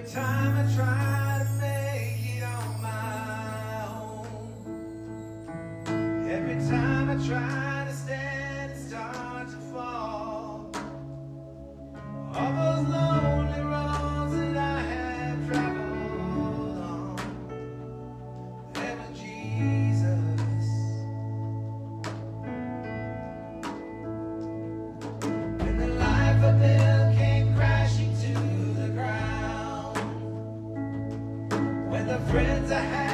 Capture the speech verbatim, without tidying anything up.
time I try to make it on my own, every time I try to stand and start to fall, all those lonely roads that I have traveled on, ever Jesus, when the life I built came crashing to the ground, when the friends I had